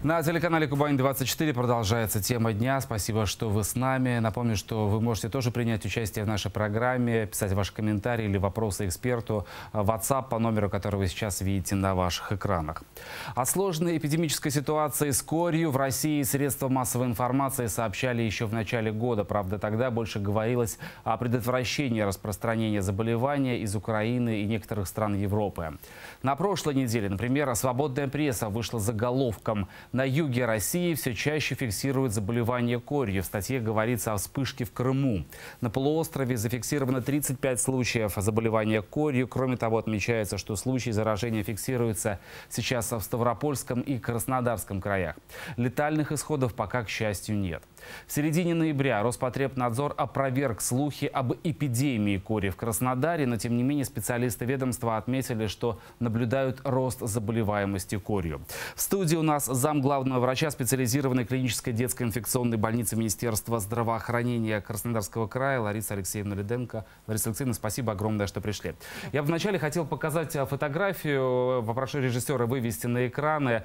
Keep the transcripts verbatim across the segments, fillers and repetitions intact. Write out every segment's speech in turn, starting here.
На телеканале Кубань двадцать четыре продолжается тема дня. Спасибо, что вы с нами. Напомню, что вы можете тоже принять участие в нашей программе, писать ваши комментарии или вопросы эксперту в WhatsApp по номеру, который вы сейчас видите на ваших экранах. О сложной эпидемической ситуации с корью в России средства массовой информации сообщали еще в начале года. Правда, тогда больше говорилось о предотвращении распространения заболевания из Украины и некоторых стран Европы. На прошлой неделе, например, «Свободная пресса» вышла заголовком: «На юге России все чаще фиксируют заболевание корью». В статье говорится о вспышке в Крыму. На полуострове зафиксировано тридцать пять случаев заболевания корью. Кроме того, отмечается, что случаи заражения фиксируются сейчас в Ставропольском и Краснодарском краях. Летальных исходов пока, к счастью, нет. В середине ноября Роспотребнадзор опроверг слухи об эпидемии кори в Краснодаре, но тем не менее специалисты ведомства отметили, что наблюдают рост заболеваемости корью. В студии у нас зам главного врача специализированной клинической детской инфекционной больницы Министерства здравоохранения Краснодарского края Лариса Алексеевна Леденко. Лариса Алексеевна, спасибо огромное, что пришли. Я бы вначале хотел показать фотографию, попрошу режиссера вывести на экраны.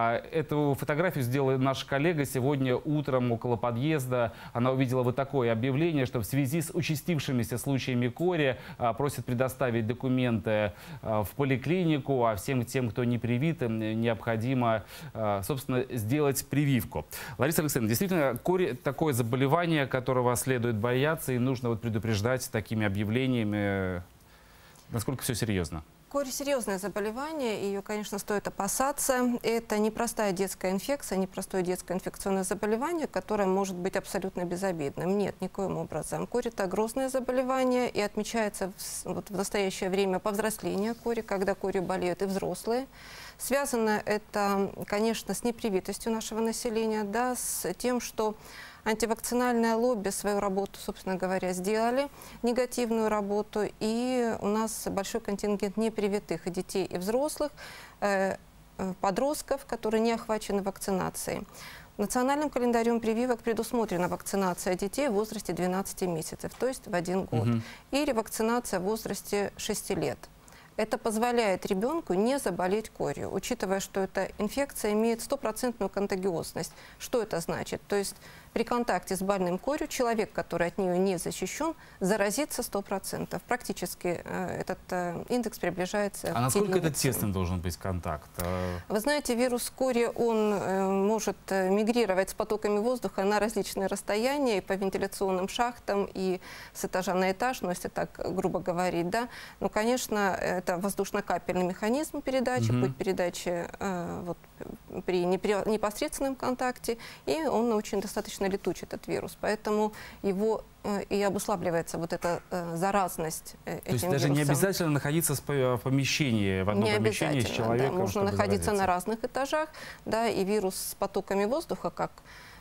Эту фотографию сделала наша коллега сегодня утром около подъезда. Она увидела вот такое объявление, что в связи с участившимися случаями кори просят предоставить документы в поликлинику, а всем тем, кто не привит, необходимо, собственно, сделать прививку. Лариса Алексеевна, действительно, кори – такое заболевание, которого следует бояться, и нужно вот предупреждать такими объявлениями. Насколько все серьезно? Корь – серьезное заболевание, ее, конечно, стоит опасаться. Это непростая детская инфекция, непростое детское инфекционное заболевание, которое может быть абсолютно безобидным. Нет, никоим образом. Корь – это грозное заболевание и отмечается в, вот, в настоящее время повзросление кори, когда корью болеют и взрослые. Связано это, конечно, с непривитостью нашего населения, да, с тем, что антивакцинальное лобби свою работу, собственно говоря, сделали, негативную работу, и у нас большой контингент непривитых и детей, и взрослых, э, подростков, которые не охвачены вакцинацией. Национальным календарем прививок предусмотрена вакцинация детей в возрасте двенадцати месяцев, то есть в один год, угу. и ревакцинация в возрасте шести лет. Это позволяет ребенку не заболеть корью, учитывая, что эта инфекция имеет стопроцентную контагиозность. Что это значит? То есть при контакте с больным корью человек, который от нее не защищен, заразится сто процентов. Практически э, этот э, индекс приближается. А насколько это тесным должен быть контакт? Вы знаете, вирус кори, он э, может э, мигрировать с потоками воздуха на различные расстояния, и по вентиляционным шахтам, и с этажа на этаж, ну, если так грубо говорить, да. Ну, конечно, это воздушно-капельный механизм передачи, mm-hmm. путь передачи э, вот, при непосредственном контакте, и он очень достаточно летучий, этот вирус, поэтому его э, и обуславливается вот эта э, заразность э, этим То есть вирусом. даже не обязательно находиться в помещении, в одном не помещении с человеком, да, можно находиться заразиться. на разных этажах, да, и вирус с потоками воздуха, как,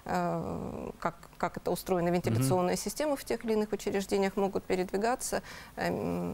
э, как, как это устроена вентиляционная mm-hmm. система в тех или иных учреждениях, могут передвигаться, э,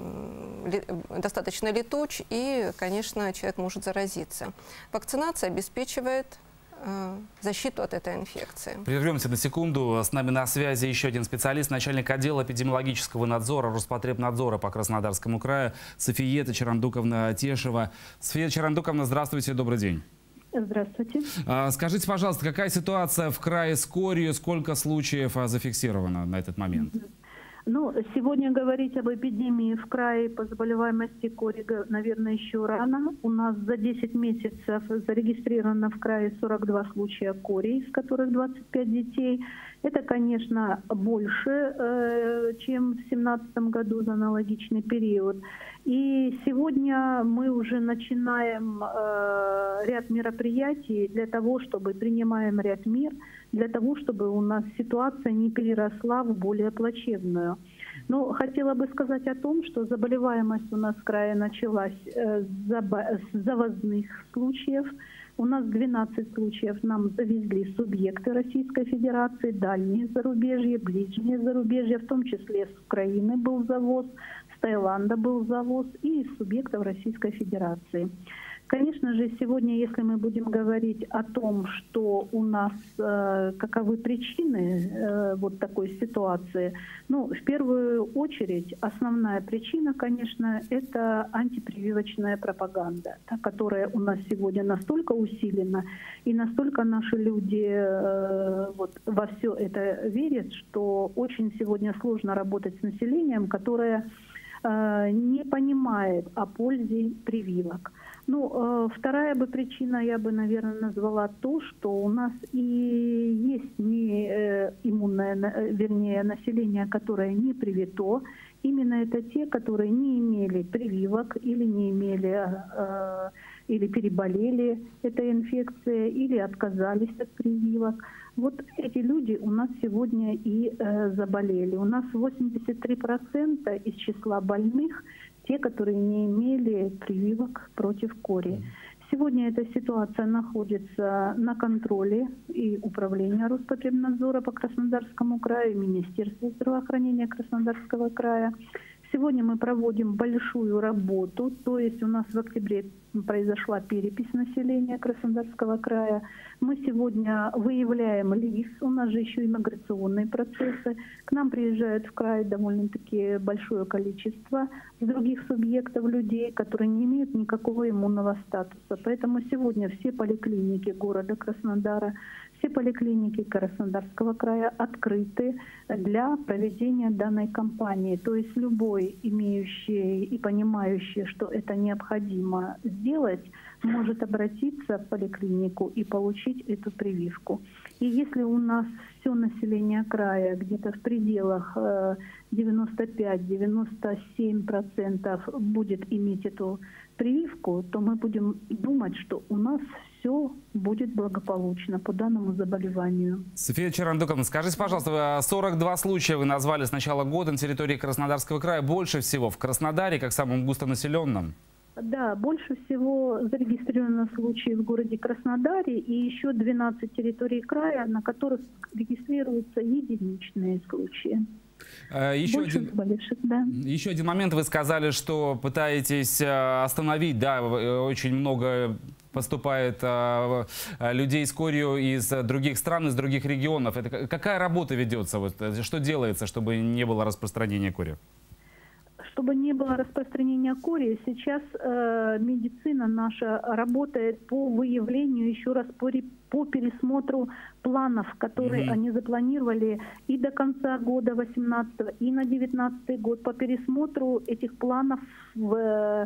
ле, достаточно летуч, и, конечно, человек может заразиться. Вакцинация обеспечивает защиту от этой инфекции. Прервемся на секунду. С нами на связи еще один специалист, начальник отдела эпидемиологического надзора Роспотребнадзора по Краснодарскому краю Софиета Чарандуковна-Тешева. София Чарандуковна, здравствуйте, добрый день. Здравствуйте. Скажите, пожалуйста, какая ситуация в крае с корью, сколько случаев зафиксировано на этот момент? Ну, сегодня говорить об эпидемии в крае по заболеваемости кори, наверное, еще рано. У нас за десять месяцев зарегистрировано в крае сорок два случая кори, из которых двадцать пять детей. Это, конечно, больше, э, чем в две тысячи семнадцатом году за аналогичный период. И сегодня мы уже начинаем э, ряд мероприятий для того, чтобы принимаем ряд мер, для того, чтобы у нас ситуация не переросла в более плачевную. Но хотела бы сказать о том, что заболеваемость у нас в крае началась э, с завозных случаев. У нас двенадцать случаев нам завезли субъекты Российской Федерации, дальние зарубежья, ближние зарубежья, в том числе с Украины был завоз, с Таиланда был завоз и из субъектов Российской Федерации. Конечно же, сегодня, если мы будем говорить о том, что у нас, э, каковы причины э, вот такой ситуации, ну, в первую очередь, основная причина, конечно, это антипрививочная пропаганда, та, которая у нас сегодня настолько усилена, и настолько наши люди э, вот, во все это верят, что очень сегодня сложно работать с населением, которое э, не понимает о пользе прививок. Ну, вторая бы причина, я бы, наверное, назвала то, что у нас и есть не иммунное, вернее, население, которое не привито. Именно это те, которые не имели прививок или не имели, или переболели этой инфекцией, или отказались от прививок. Вот эти люди у нас сегодня и заболели. У нас восемьдесят три процента из числа больных те, которые не имели прививок против кори. Сегодня эта ситуация находится на контроле и управления Роспотребнадзора по Краснодарскому краю, и Министерства здравоохранения Краснодарского края. Сегодня мы проводим большую работу, то есть у нас в октябре произошла перепись населения Краснодарского края. Мы сегодня выявляем лиц, у нас же еще и миграционные процессы. К нам приезжают в край довольно-таки большое количество с других субъектов людей, которые не имеют никакого иммунного статуса. Поэтому сегодня все поликлиники города Краснодара, все поликлиники Краснодарского края открыты для проведения данной кампании. То есть любой, имеющий и понимающий, что это необходимо сделать, может обратиться в поликлинику и получить эту прививку. И если у нас все население края где-то в пределах девяносто пять — девяносто семь процентов будет иметь эту прививку, то мы будем думать, что у нас все будет благополучно по данному заболеванию. София Чарандуковна, скажите, пожалуйста, сорок два случая вы назвали с начала года на территории Краснодарского края. Больше всего в Краснодаре, как самом густонаселенном? Да, больше всего зарегистрировано случаев в городе Краснодаре и еще двенадцать территорий края, на которых регистрируются единичные случаи. Еще один, да. еще один момент. Вы сказали, что пытаетесь остановить, да, очень много поступает людей с корью из других стран, из других регионов. Это какая работа ведется? Вот, что делается, чтобы не было распространения кори? Чтобы не было распространения кори, сейчас э, медицина наша работает по выявлению, еще раз по, по пересмотру планов, которые mm-hmm. они запланировали и до конца года восемнадцатого, и на девятнадцатый год, по пересмотру этих планов в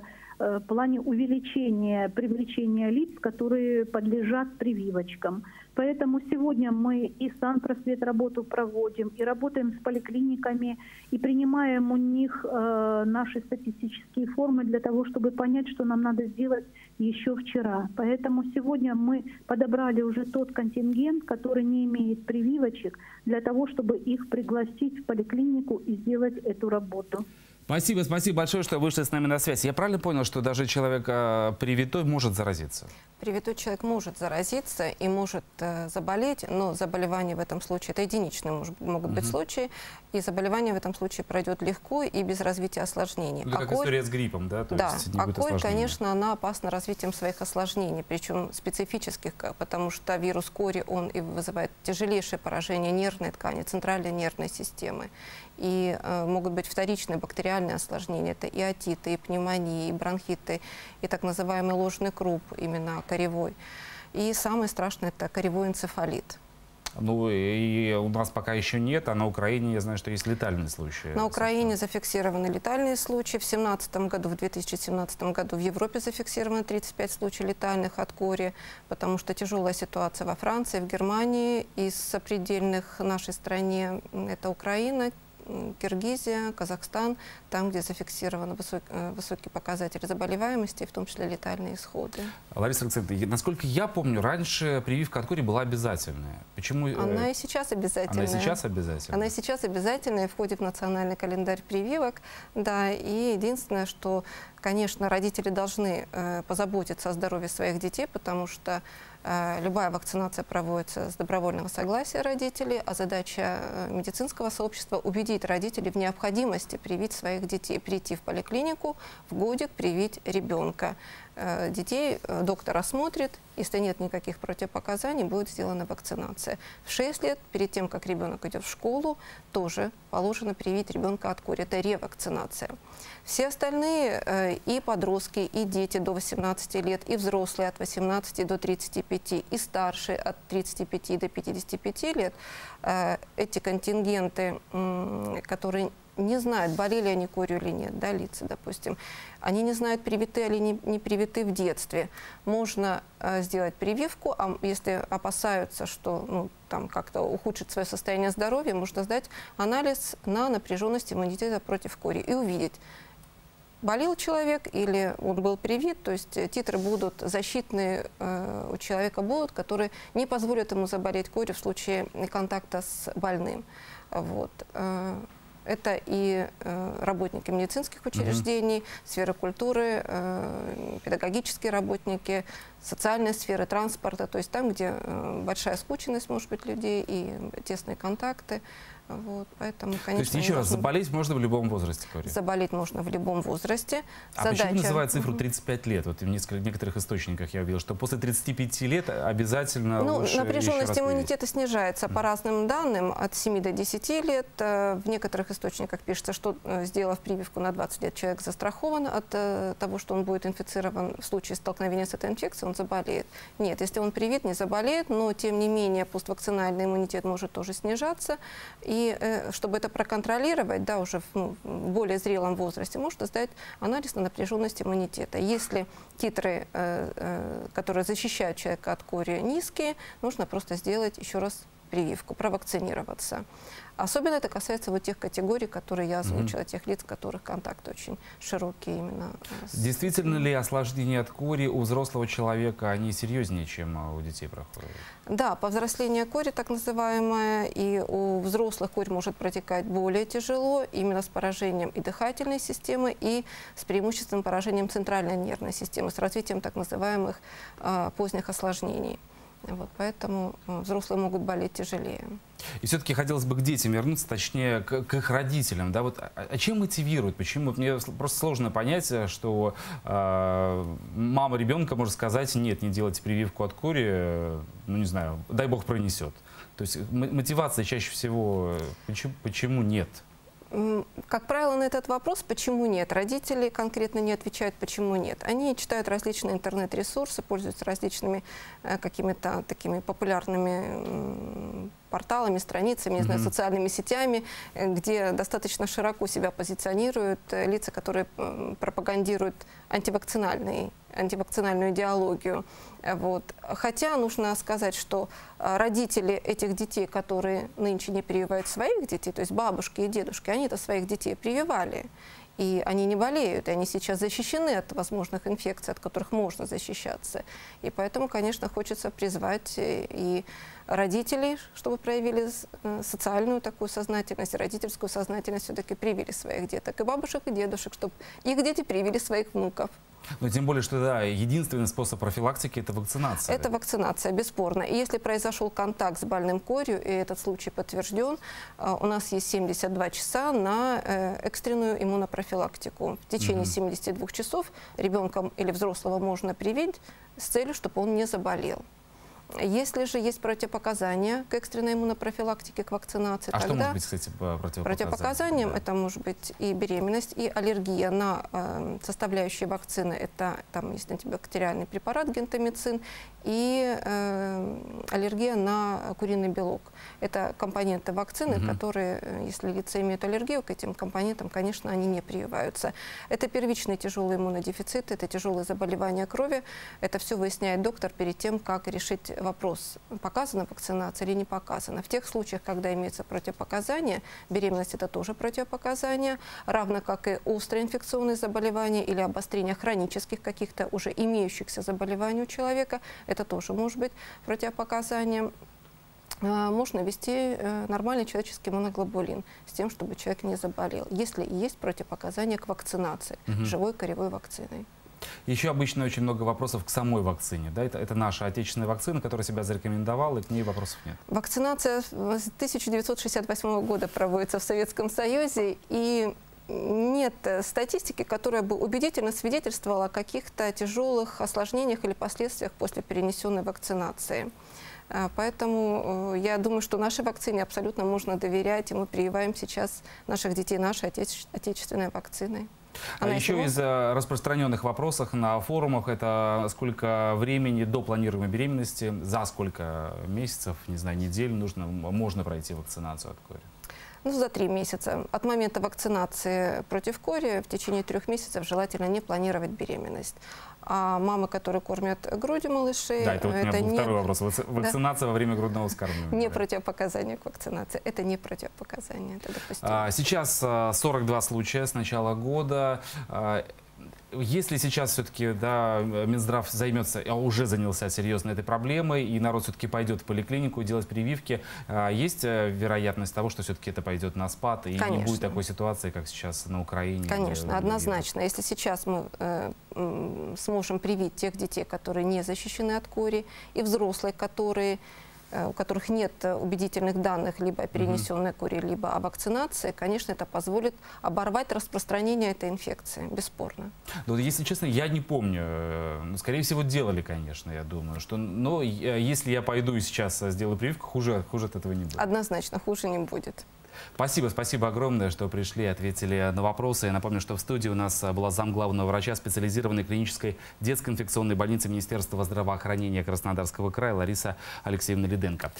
э, плане увеличения, привлечения лиц, которые подлежат прививочкам. Поэтому сегодня мы и санпросвет работу проводим, и работаем с поликлиниками, и принимаем у них э, наши статистические формы для того, чтобы понять, что нам надо сделать еще вчера. Поэтому сегодня мы подобрали уже тот контингент, который не имеет прививочек, для того, чтобы их пригласить в поликлинику и сделать эту работу. Спасибо, спасибо большое, что вышли с нами на связь. Я правильно понял, что даже человек э, привитой может заразиться? Привитой человек может заразиться и может э, заболеть, но заболевание в этом случае, это единичные может, могут быть угу. случаи, и заболевание в этом случае пройдет легко и без развития осложнений. Это как корь, история с гриппом, да? То да, есть не а будет корь, осложнений. конечно, она опасна развитием своих осложнений, причем специфических, потому что вирус кори, он и вызывает тяжелейшее поражение нервной ткани, центральной нервной системы. И э, могут быть вторичные бактериальные осложнения, это и отиты, и пневмонии, и бронхиты, и так называемый ложный круп, именно коревой. И самое страшное – это коревой энцефалит. Ну, и у нас пока еще нет, а на Украине, я знаю, что есть летальные случаи. На Украине зафиксированы летальные случаи. В две тысячи семнадцатом году, в две тысячи семнадцатом году в Европе зафиксировано тридцать пять случаев летальных от кори, потому что тяжелая ситуация во Франции, в Германии. Из сопредельных нашей стране это Украина, Киргизия, Казахстан, там, где зафиксированы высок, высокие показатели заболеваемости, в том числе летальные исходы. Лариса Александровна, насколько я помню, раньше прививка от кори была обязательная. Почему? Она и сейчас обязательная. Она и сейчас обязательная. Она и сейчас обязательная, и входит в национальный календарь прививок. Да, и единственное, что, конечно, родители должны э, позаботиться о здоровье своих детей, потому что э, любая вакцинация проводится с добровольного согласия родителей, а задача э, медицинского сообщества убедить убедить родителей в необходимости привить своих детей, прийти в поликлинику, в годик привить ребенка. Детей доктор осмотрит, если нет никаких противопоказаний, будет сделана вакцинация. В шесть лет, перед тем, как ребенок идет в школу, тоже положено привить ребенка от кори. Это ревакцинация. Все остальные, и подростки, и дети до восемнадцати лет, и взрослые от восемнадцати до тридцати пяти, и старшие от тридцати пяти до пятидесяти пяти лет, эти контингенты, которые не знают, болели они корью или нет, да, лица, допустим. Они не знают, привиты или не, не привиты в детстве. Можно э, сделать прививку, а если опасаются, что ну, там как-то ухудшит свое состояние здоровья, можно сдать анализ на напряженность иммунитета против кори и увидеть, болел человек или он был привит, то есть титры будут защитные э, у человека будут, которые не позволят ему заболеть корью в случае контакта с больным. Вот. Это и э, работники медицинских учреждений, mm-hmm. сферы культуры, э, педагогические работники, социальной сферы, транспорта, то есть там, где э, большая скученность, может быть, людей и тесные контакты. Вот, поэтому, конечно, то есть, еще раз, заболеть можно в любом возрасте? Кори? Заболеть можно в любом возрасте. А Задача... почему называют цифру тридцать пять лет? Вот в нескольких, некоторых источниках я увидел, что после тридцати пяти лет обязательно ну, лучше напряженность иммунитета привить. снижается mm. по разным данным от семи до десяти лет. В некоторых источниках пишется, что, сделав прививку на двадцать лет, человек застрахован от того, что он будет инфицирован в случае столкновения с этой инфекцией, он заболеет. Нет, если он привит, не заболеет, но тем не менее поствакцинальный иммунитет может тоже снижаться. И И чтобы это проконтролировать, да, уже в, ну, в более зрелом возрасте, можно сдать анализ на напряженность иммунитета. Если титры, э, э, которые защищают человека от кори, низкие, нужно просто сделать еще раз прививку, провакцинироваться. Особенно это касается вот тех категорий, которые я озвучила, mm-hmm. тех лиц, у которых контакты очень широкие именно. С... Действительно ли осложнения от кори у взрослого человека, они серьезнее, чем у детей проходят? Да, повзросление кори, так называемое, и у взрослых корь может протекать более тяжело, именно с поражением и дыхательной системы, и с преимущественным поражением центральной нервной системы, с развитием так называемых а, поздних осложнений. Вот, поэтому взрослые могут болеть тяжелее. И все-таки хотелось бы к детям вернуться, точнее, к, к их родителям. Да? Вот, а, а чем мотивируют? Почему? Мне просто сложно понять, что э, мама ребенка может сказать, нет, не делайте прививку от кори, ну не знаю, дай бог пронесет. То есть мотивация чаще всего, почему, почему нет? Как правило, на этот вопрос, почему нет, родители конкретно не отвечают, почему нет. Они читают различные интернет-ресурсы, пользуются различными э, какими-то такими популярными э, порталами, страницами, не знаю, mm-hmm. социальными сетями, где достаточно широко себя позиционируют э, лица, которые э, пропагандируют антивакцинальный, антивакцинальную идеологию. Вот. Хотя нужно сказать, что родители этих детей, которые нынче не прививают своих детей, то есть бабушки и дедушки, они-то своих детей прививали. И они не болеют, и они сейчас защищены от возможных инфекций, от которых можно защищаться. И поэтому, конечно, хочется призвать и родителей, чтобы проявили социальную такую сознательность, родительскую сознательность, все-таки привили своих деток, и бабушек, и дедушек, чтобы их дети привили своих внуков. Но тем более, что да, единственный способ профилактики – это вакцинация. Это вакцинация, бесспорно. И если произошел контакт с больным корью, и этот случай подтвержден, у нас есть семьдесят два часа на экстренную иммунопрофилактику. В течение угу. семидесяти двух часов ребенка или взрослого можно привить с целью, чтобы он не заболел. Если же есть противопоказания к экстренной иммунопрофилактике, к вакцинации, а тогда... что может быть, кстати, противопоказанием? Противопоказанием да. это может быть и беременность, и аллергия на э, составляющие вакцины. Это там есть антибактериальный препарат гентамицин, и э, аллергия на куриный белок. Это компоненты вакцины, угу. которые, если лица имеют аллергию к этим компонентам, конечно, они не прививаются. Это первичный тяжелый иммунодефицит, это тяжелые заболевания крови. Это все выясняет доктор перед тем, как решить вопрос, показана вакцинация или не показана. В тех случаях, когда имеются противопоказания, беременность – это тоже противопоказания, равно как и острые инфекционные заболевания или обострение хронических каких-то уже имеющихся заболеваний у человека, это тоже может быть противопоказанием. Можно ввести нормальный человеческий иммуноглобулин с тем, чтобы человек не заболел, если есть противопоказания к вакцинации, угу. живой коревой вакциной. Еще обычно очень много вопросов к самой вакцине. Да? Это, это наша отечественная вакцина, которая себя зарекомендовала, и к ней вопросов нет. Вакцинация с тысяча девятьсот шестьдесят восьмого года проводится в Советском Союзе, и нет статистики, которая бы убедительно свидетельствовала о каких-то тяжелых осложнениях или последствиях после перенесенной вакцинации. Поэтому я думаю, что нашей вакцине абсолютно можно доверять, и мы прививаем сейчас наших детей нашей отече- отечественной вакциной. А еще всего... из распространенных вопросов на форумах, это сколько времени до планируемой беременности, за сколько месяцев, не знаю, недель нужно, можно пройти вакцинацию от кори? Ну, за три месяца. От момента вакцинации против кори в течение трех месяцев желательно не планировать беременность. А мамы, которые кормят грудью малышей... Да, это, вот у меня был не... второй вопрос. Вакцинация да. во время грудного вскармливания. Не да. противопоказание к вакцинации. Это не противопоказание. Это а, сейчас сорок два случая с начала года. Если сейчас все-таки да, Минздрав займется, а уже занялся серьезно этой проблемой, и народ все-таки пойдет в поликлинику делать прививки, есть вероятность того, что все-таки это пойдет на спад, и Конечно. не будет такой ситуации, как сейчас на Украине? Конечно, однозначно. Если сейчас мы э, сможем привить тех детей, которые не защищены от кори, и взрослых, которые... у которых нет убедительных данных либо о перенесенной кори, либо о вакцинации, конечно, это позволит оборвать распространение этой инфекции, бесспорно. Но, если честно, я не помню. Скорее всего, делали, конечно, я думаю. Что, но если я пойду и сейчас сделаю прививку, хуже, хуже от этого не будет. Однозначно, хуже не будет. Спасибо, спасибо огромное, что пришли и ответили на вопросы. Я напомню, что в студии у нас была замглавного врача специализированной клинической детской инфекционной больницы Министерства здравоохранения Краснодарского края Лариса Алексеевна Лиденко.